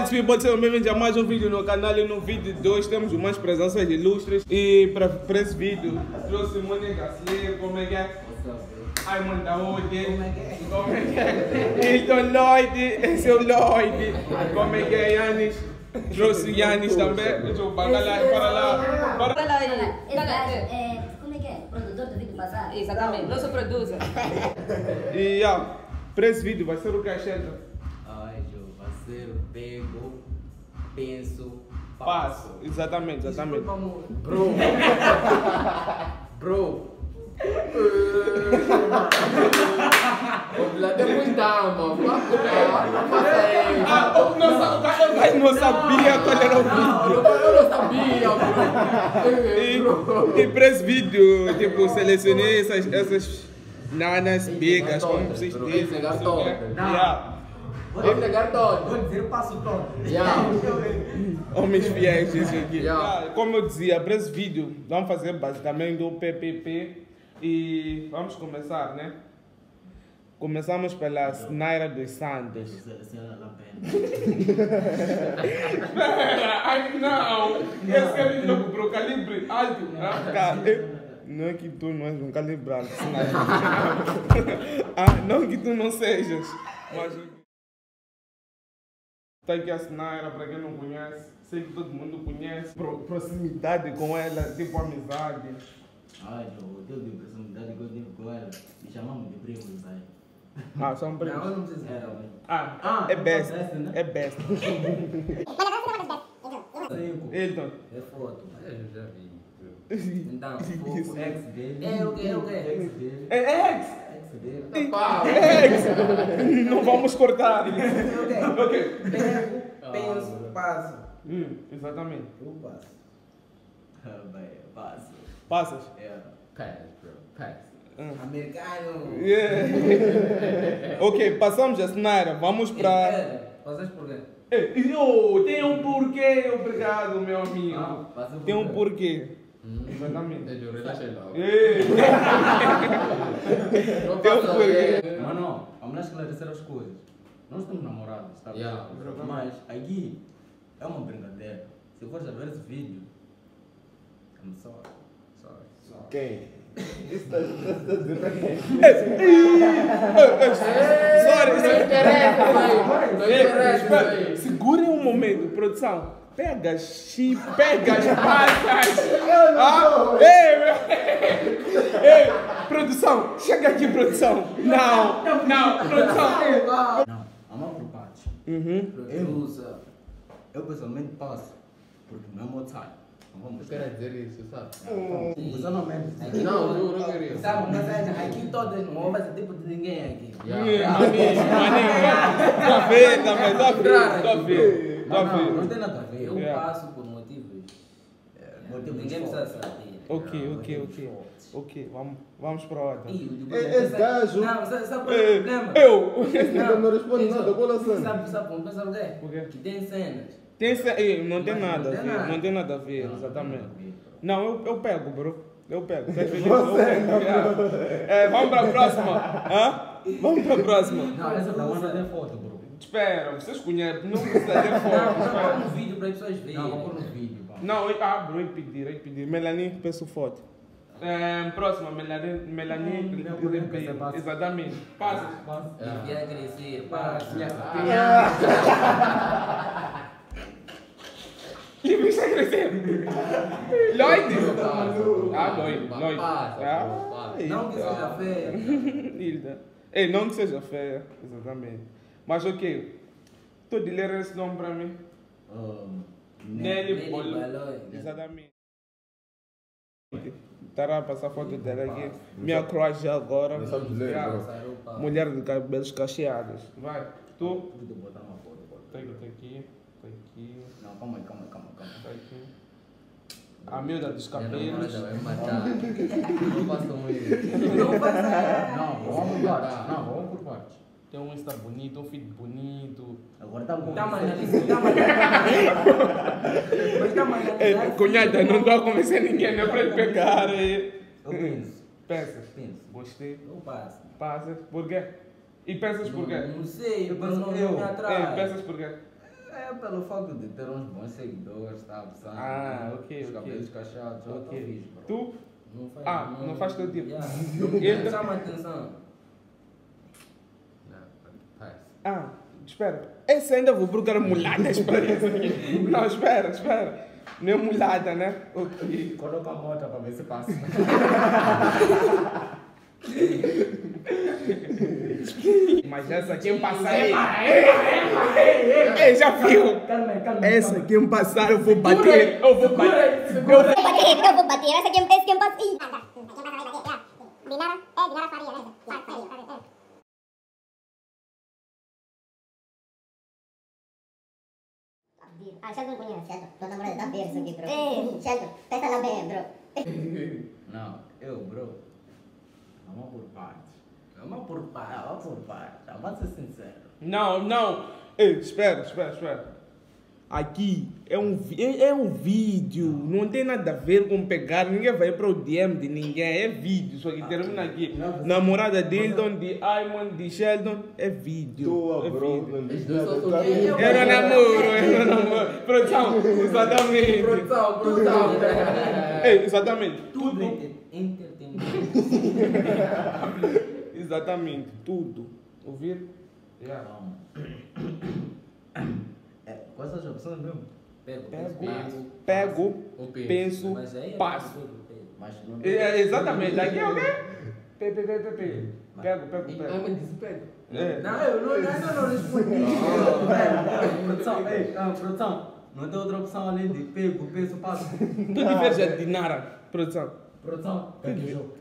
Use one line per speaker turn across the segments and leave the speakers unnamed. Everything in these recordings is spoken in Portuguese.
What's people, sejam bem-vindos a mais um vídeo no canal. E no vídeo de hoje temos umas presenças ilustres. E para esse vídeo trouxe Mônica Garcia, como é que é? Ai, manda hoje. Como é que é? Então, Lloyd, esse é o Lloyd. Como é que é, Yanis? Trouxe Yanis também. Deixa eu pagar lá para lá.
Fala aí.
Como é que é? Produtor do vídeo passado?
Exatamente, nosso producer.
E para esse vídeo vai ser o que achando?
Vai ser o Pego, penso,
Passo. Exatamente.
Bro.
Depois dá, mano.
O não sabia qual era o vídeo.
Eu não sabia, bro.
E para esse vídeo, tipo, selecionei essas nanas bigas, como vocês dizem.
Vou entregar todo.
Vou dizer o passo todo.
Homens fiéis, isso aqui. Como eu dizia, para esse vídeo, vamos fazer basicamente o PPP e vamos começar, né? Começamos pela Naira dos Santos. Espera, ai não! Esse é o pro calibre alto. Não é que tu não és um calibre alto, não que tu não sejas. Mas tá aqui a Naira, para quem não conhece, sei que todo mundo conhece. Proximidade com ela, tipo amizade.
Eu tenho de proximidade que eu tive com ela. Me chamamos de primos, aí.
São primos.
Não, eu não preciso dizer.
É best. É best. Então.
É foto.
Eu já vi.
Então, o ex dele. É o quê? Ex dele.
É ex!
Ex dele.
Ex! Não vamos cortar.
Ok. Pego, penso, passo.
Exatamente.
Eu passo. Passo.
Passas?
Pass, bro. Pass.
Americano.
Ok, passamos a Naira. Vamos para.
Passas por quê?
Tem um porquê, obrigado, meu amigo. Tem um porquê. Exatamente.
Tem
um porquê.
Mano, vamos esclarecer as coisas. Nós estamos namorados, tá? Mas aqui é uma brincadeira. Se fores a ver esse vídeo, I'm sorry.
Quem?
Sorry.
Segurem um momento, produção. Pega as passas. Ei, produção, chega aqui, produção. Não, produção.
Não, vamos por parte. Eu pessoalmente passo, porque não é meu time.
Eu quero dizer isso, sabe?
Você não mente.
Não, eu não queria.
Sabe, mas aqui todas não vão fazer tipo de ninguém aqui.
Tá vendo também,
Não tem nada a ver. Eu passo por motivos. Ninguém precisa saber.
Ok, vamos para outra.
Esse gajo.
Não, sabe qual é o problema?
Eu não responde nada, qual é a cena?
Sabe o quê? Que tem cenas.
Não tem nada a ver, não tem nada a ver, exatamente. Não, eu pego, bro. Eu pego. Vamos para a próxima. Vamos para a próxima.
Não, essa da Wanda tem foto, bro.
Espera, vocês conhecem, não precisa ter foto.
Vamos no vídeo para as pessoas verem. Não, vamos no vídeo.
Não, bro, eu pedir. Melanie, peço foto. Próxima, Melanie, exatamente. Passa.
Devia crescer, passa.
Que bicho é crescer? Lloyd? Lloyd.
Não que seja feia.
Ei, não que seja feia, exatamente. Mas ok, tu de ler esse nome para mim? Nelly Boloi. Exatamente. Estará a passar foto dela aqui. Minha crush já agora. Mulher de cabelos cacheados. Vai, tu? Tá aqui.
Não, calma aí.
Tá aqui. A miúda dos cabelos.
Vai matar. Não façam isso.
Não, vamos por parte.
Tem um Insta bonito, um feed bonito.
Agora tá bom.
Mas cunhada, não estou a convencer ninguém, não é para ele pegar.
Eu penso.
Pensas? Gostei.
Eu passo.
Passas? Por quê? E pensas por quê?
Não sei, mas não me atrai.
Pensas por quê?
É pelo facto de ter uns bons seguidores, sabe?
Ok,
Os cabelos cacheados, eu
Ok.
fiz, bro.
Tu?
Não faz,
Não faz teu tipo.
Yeah. Chama a atenção.
Passo.
Espera. Esse ainda vou procurar muladas para esse aqui. Não, espera. Não é mulada, né? Ok.
Coloca a moto para ver se passa.
Mas essa aqui me passar. Ei, já viu?
Calma.
Essa aqui me passar, eu vou bater. Eu vou bater.
Eu vou bater. Essa aqui é um passo. Dinara faria, né? Sheldon conhece, Sheldon. Tua namorada tá vendo isso aqui, bro. Sheldon, pensa lá bem, bro.
Não, bro. Vamos por partes. Vamos por partes. Vamos ser sinceros.
Não. Ei, espera. Aqui é um vídeo, não tem nada a ver com pegar, ninguém vai para o DM de ninguém, é vídeo, só que termina aqui. Namorada de Hilton, de Ayman, de Sheldon, é vídeo.
Tua, bro.
Vídeo. Eu não namoro. Produção, exatamente.
Produção.
Ei, exatamente.
Tudo entretenimento.
Exatamente, tudo. Ouvir?
Vamos. Quais são as opções mesmo?
Pego,
O
penso,
Mas aí é
passo.
Mas não
Exatamente, aqui é o quê? PPP. Pego.
Mas disse pego.
Não, eu não respondi. Produção, não tem outra opção além de pego, penso, passo.
Tu diverge de Nara, produção.
Produção, gaguejou.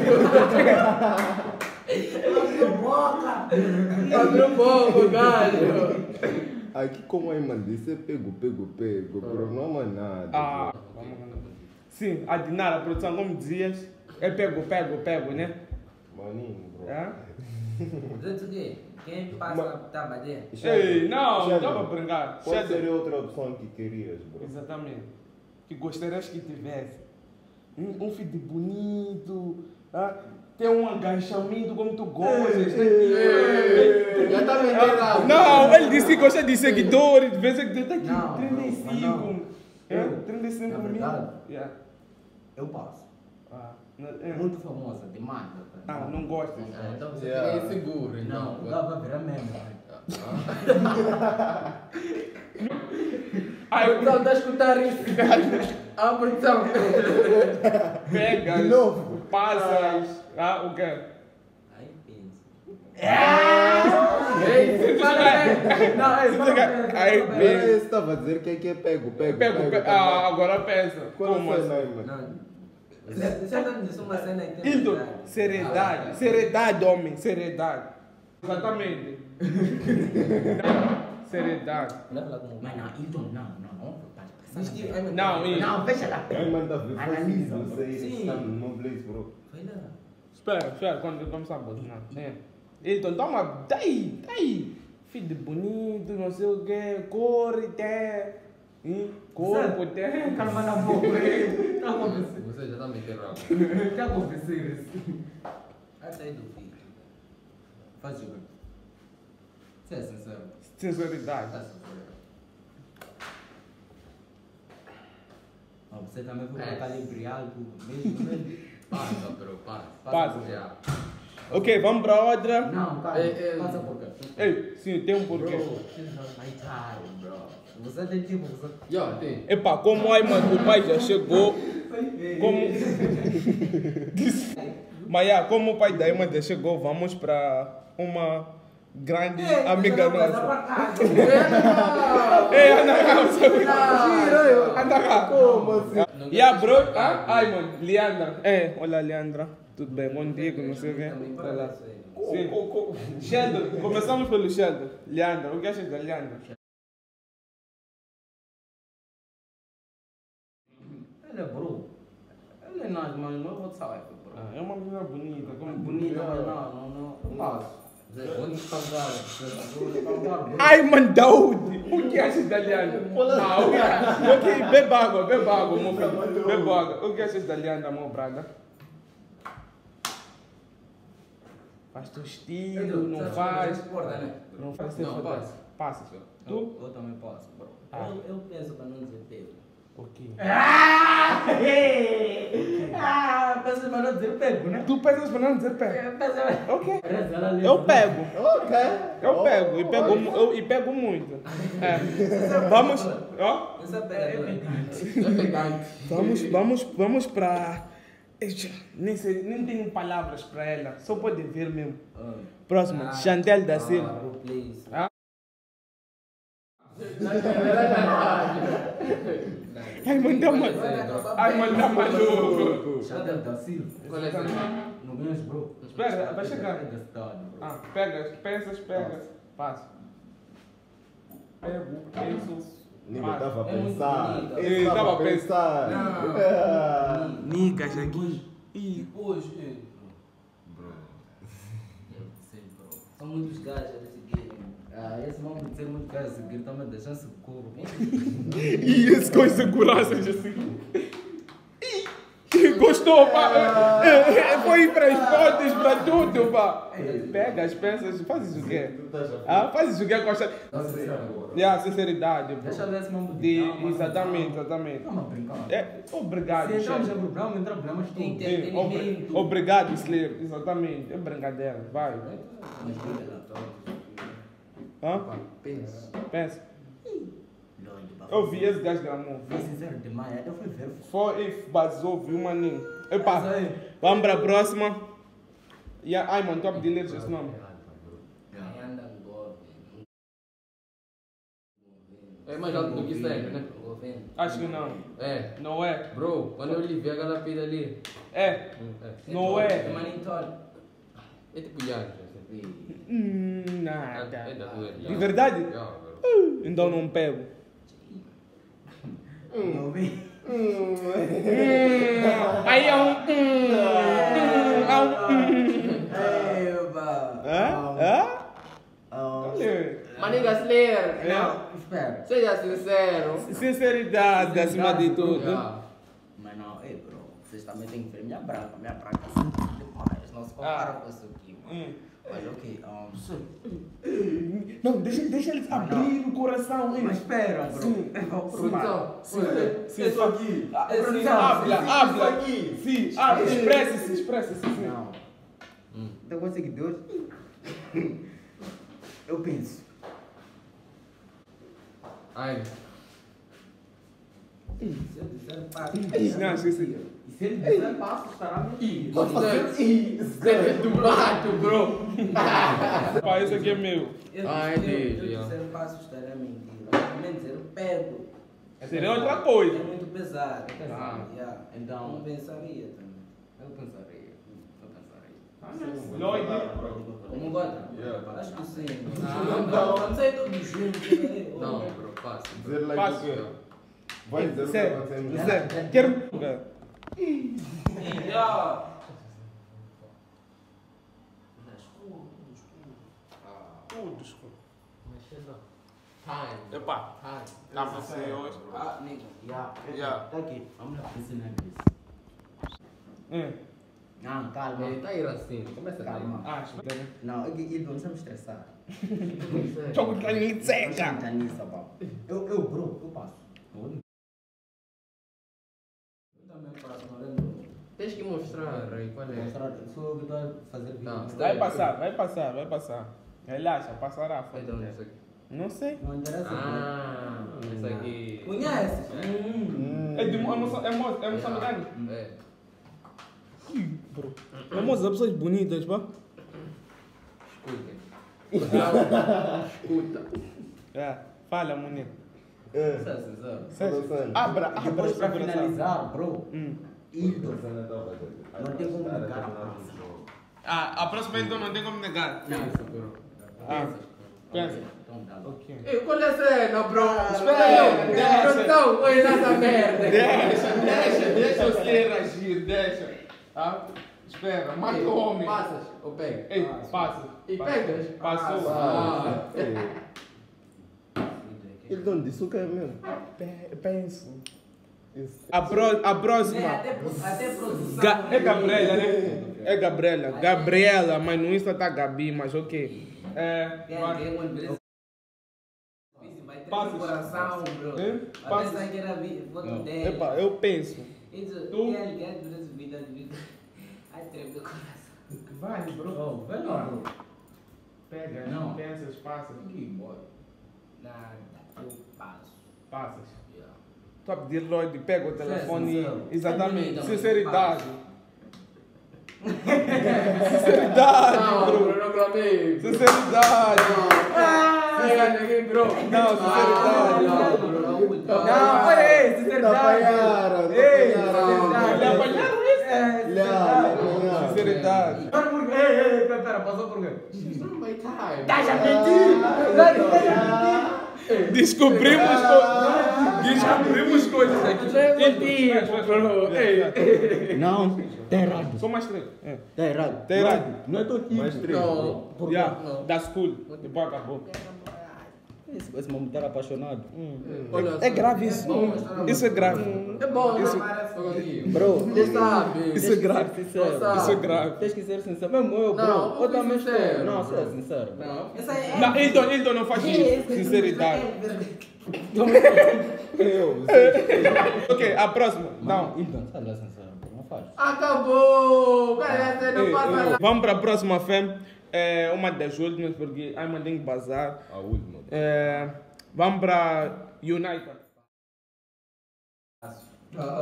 Abriu boca, galho.
Aqui, como a irmã disse, é pego, bro. Não há mais nada.
Vamos. Sim, a de Nara, produção, como dizias, é pego, né?
Maninho, bro.
É?
Diz o quê? Quem passa tá batendo?
Ei, não,
Sheldon,
dá para brincar.
Qual
Sheldon.
seria outra opção que querias, bro?
Exatamente. Que gostarias que tivesse. Um feed bonito, tem um agachamento como tu gostas.
Já tá vendendo.
Não, ele disse que gosta de seguidores, de vez em quando tá aqui,
Não,
35.
não.
35
Na
mil.
verdade.
Yeah.
Eu passo.
É.
Muito famosa, demanda.
Não gostas.
Então você
Yeah.
fica inseguro.
Não, dá pra virar mesmo.
Produção, tá escutando isso? A produção.
Pegas,
De novo.
passas, o quê?
Aí pensa.
Aí pensa.
Você estava a dizer que aqui é pego.
Agora pensa.
Qual
Como
foi,
assim?
irmã?
Não. Você não disse uma cena em
Hilton, seriedade, homem, seriedade. Exatamente. Seriedade.
Mas não, Hilton, não.
Não,
Não, fecha lá.
A irmã está a ver
Analisa,
fácil,
bro.
isso aí,
Sim.
está no Blaze, bro.
Vai lá.
Espera, quando começar a botar. Hilton, toma, daí. Filho bonito, não sei o que, cor até. Corpo até.
Calma na boca.
Você já tá metendo rabo.
Já conversei isso. Até aí do filho. Faz jogo. Você é sincero.
Sinceridade.
Tá sincero. Você também foi pra calibrar algo mesmo.
Passa, bro, passa.
Passa.
Já.
Ok, vamos para outra.
Não, cara. Passa por cá.
Ei, sim, tem um porquê.
Bro, she's not my time, bro. Você tem tipo.
Já, tem.
Epa, como Ayman, o pai já chegou. Como o pai da Ayman já chegou, vamos para uma grande amiga nossa. Ei, anda cá, anda cá.
Como assim?
E a bro, Ayman, Leandra. Olha, Leandra, tudo bem contigo, não sei o quê. Olá. Sim. Sheldon, começamos pelo Sheldon. Leandra, o que achas da Leandra?
Ele é bro. Ele é nice, mas não vou saber, bro.
É uma menina bonita, como
Bonita, mas não passo. Onde está o cara?
Ayman Daoud, o que achas da Leandra? Ok, beba água, meu filho. Beba água. O que achas da Leandra, meu brother? Faz teu estilo, não faz.
Não,
Não faz
Não,
passa.
Eu também posso, bro. Eu penso para não dizer pego.
Por quê?
Penso para não dizer pego, né?
Tu pensas para não dizer pego? Ok.
Eu
Eu pego.
Ok.
Eu pego. E pego muito. É. Vamos. Ó.
Essa é
Vamos para. Nem tenho palavras para ela. Só pode ver mesmo. Próximo. Chantel da Silva.
Please.
Ai, manda maluco.
Chantel da Silva.
Qual é essa?
Não ganhas, bro.
Espera, vai chegar.
Da cidade, bro.
Pega, pensas, passa. Pego, penso.
Ninguém estava a
É muito
pensar.
bonita.
Ele estava a pensar.
Nigas aqui.
Hoje,
Bro.
eu sei, bro. São muitos gajos a seguirem. Esse nome de ser muitos gajos a seguir também deixa seguro.
E esse com insegurança assim. Gostou, pá? Foi para as fotos, para tudo, pá. Pega as peças, fazes o quê? Fazes o quê com a sinceridade, bro.
Deixa eu ver esse nome
Exatamente.
Vamos brincar.
Obrigado,
Se entramos
chefe.
em problema, entra problemas todos.
Obrigado, Slayer. Exatamente. É brincadeira. Vai.
Mas diga lá,
Hã?
Penso.
Pensa. Eu vi esse gajo gramou.
Foi sincero demais, até fui ver.
Foi, basou, viu, maninho. Epa, vamos para a próxima. Ai, mano, top de ler esse nome.
É mais alto do que sempre, né?
Acho que não.
É.
Não é.
Bro, quando eu lhe vi aquela pilha ali.
É. Não é.
É tipo Yannis, assim.
Nada.
É da tua.
De verdade?
Yeah, bro.
Então não pego. Aí é um.
Maninga Slayer.
Não.
Espera.
Seja sincero.
Sinceridade acima de tudo.
Yeah.
Mas não, bro, vocês também têm que ver minha branca sempre demais. Não se compara com isso aqui, mano. Mas ok,
Não, deixa eles abrir o coração.
mas espera, bro.
Sim.
Produção.
Sim, isso aqui. Habla aqui. Sim, expresse-se. Sim.
Não. Então, com seguidores, eu penso.
Ai.
Se eu disser passo,
Não, esqueci.
e se ele disser passo, estará mentindo.
Você do mato, bro.
Pá, esse aqui é meu.
Ai,
Se
Deus,
eu disser passo, estará mentindo. Também dizer eu pego.
Seria outra coisa.
É muito pesado. Yeah.
Então.
Não pensaria também.
Eu pensaria.
Lloyd.
Como gosta?
Yeah.
Acho que sim.
Não.
Não sei tudo junto.
Não, bro, fácil.
Dizer lá
Passo.
o quê? Vai dizer o que
Sério,
aconteceu.
sério. Quero. Tudo escuro.
Time.
Epá,
Time.
tá você hoje.
Nigga.
Yeah.
Tá aqui. Vamos lá ensinar isso. Não, calma.
Ele tá aí assim. Começa
Calma.
Espera.
Não, ele não me estressar.
Jogo de caninha
Não
seca.
tá nisso, pá. Bro, eu passo. Eu também passo, não lembro.
Tens que mostrar aí qual é.
Mostrar, sou eu que estou a fazer vídeo.
Não,
Vai passar. Relaxa, passará.
Então, isso aqui.
Não sei.
Não interessa.
Isso aqui.
Conheces?
É de moçambicano?
É.
Bro. É moça, pessoas bonitas, pá.
Escuta.
É, fala, mané.
Sincero.
Abra
Depois para
coração.
finalizar, bro. Ídolo.
Não
tem como negar a passo.
A próxima então não tem como negar.
Pensa, bro.
Pensa.
Então dá.
Ok.
Ei, qual é a cena, bro?
Espera,
Produção, oi nessa merda.
Deixa você reagir, deixa. Espera, mata o homem.
Passas ou pega?
Ei, passa.
E pegas?
Passou.
Ele não disse o que é mesmo.
Penso.
Isso.
A próxima.
Até produção.
É Gabriela, né? É Gabriela. Gabriela, mas no Insta tá Gabi, mas ok.
Quem é um beleza?
Passas.
Coração, bro. A
Passas.
pensar que era voto dele.
Epa, eu penso.
Isso,
Tu?
ele quer durante a vida. Ai, treme do coração.
Vai, bro.
Oh, vai lá, bro.
Pega,
Não.
pensas, passas.
Aqui, bora.
Nada, eu passo.
Passas.
Yeah.
Tu a pedir Lloyd, pega o telefone.
sincero.
Exatamente.
É bonito,
Sinceridade. Sinceridade, bro.
não gravei.
Sinceridade.
Pega aqui, bro.
Não, sinceridade.
Não, olha aí, sinceridade.
Apanharam,
Lhe apanharam isso? Sinceridade.
Ei, pera, passou por quê?
Tá já mentindo.
Descobrimos coisas aqui.
Não, tá errado.
Só mais três.
Tá errado.
Tá errado.
Não é aqui. Mais três.
Não, por
Yeah,
não.
da school. Depois acabou.
Esse momento era apaixonado.
Olha
É grave isso. Isso é grave.
É bom,
Isso-
Bro,
Você sabe.
Isso é grave.
sincero.
Isso é grave.
Tens que ser sincero. Mesmo eu, bro.
Não,
Eu também
sincero.
estou. Não, você é sincero.
Não. Essa é.
Não, então não faz isso. Sinceridade.
Eu.
Ok, a próxima. Não.
Então, sai lá sincero. Não faz.
Acabou! Cara, você não passa nada.
Vamos para a próxima fem. É uma das últimas, porque a mãe tem que bazar.
A última.
Vamos para United.
Passo.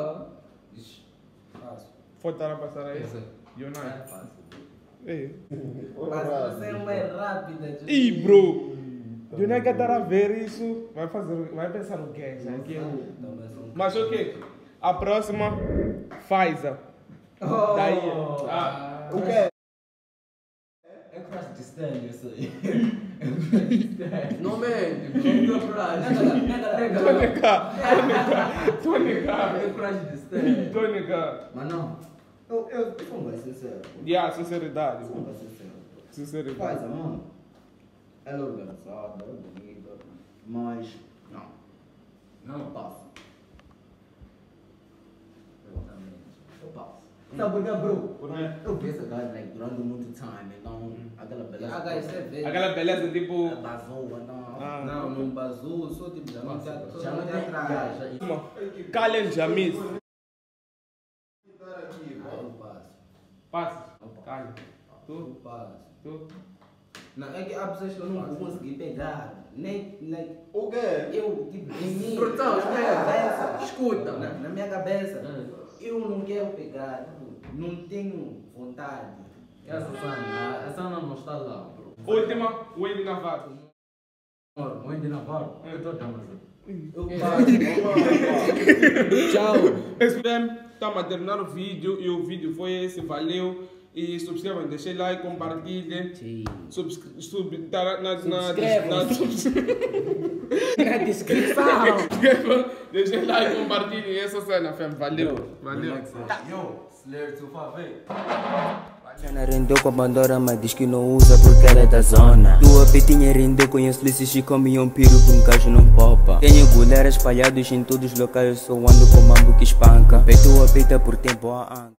Foi estar a passar aí? United. Ei.
Passo, você é mais rápida.
Ih, bro. United estar a ver isso. Vai pensar o quê? Já que Mas ok. A próxima, Pfizer. Daí.
O quê?
É crush de stand, isso aí.
Não mente.
Tô negado.
É crush de stand.
Tô negado.
Mas não. Eu não vai ser sincero.
Yeah, sinceridade.
Não vai ser sincero.
Sinceridade.
Faz, mano. Ela é organizada, é bonita, mas não passa. Eu passo. Sabe por quê, bro? Eu vi essa cara like, durante muito tempo, então aquela beleza.
Aquela beleza tipo.
Basou, então.
Não, não basou, só tipo, já não
Já
já
não
não
tem
atrás.
Kalen Jamis.
Eu passo.
Passa. Kalen. Tu?
Eu passo.
Tu?
Não, é que há pessoas que eu não vou conseguir pegar. Nem, like,
O quê?
eu, tipo, em mim, Portanto, na minha cabeça, escuta, na minha cabeça, eu não quero pegar, não tenho vontade.
Essa Sana não está lá, bro.
Última, Wendy Navarro.
O Andy Navarro, eu estou dando.
Eu passo.
Tchau.
Estamos a terminar o vídeo e o vídeo foi esse, valeu. E subscrevam, deixem like, compartilhem.
Subscrevam.
Na
descrição.
Deixem like, compartilhem essa cena, fam. Valeu. Valeu.
Yo, Slayer to favor.
Ela rendeu com a Pandora, mas diz que não usa porque ela é da zona. Tua petinha rendeu, conheço lices e come um piro por um cacho não popa. Tenho goleiras espalhados em todos os locais, eu só ando com mambo que espanca. Peitou a peita por tempo a anda.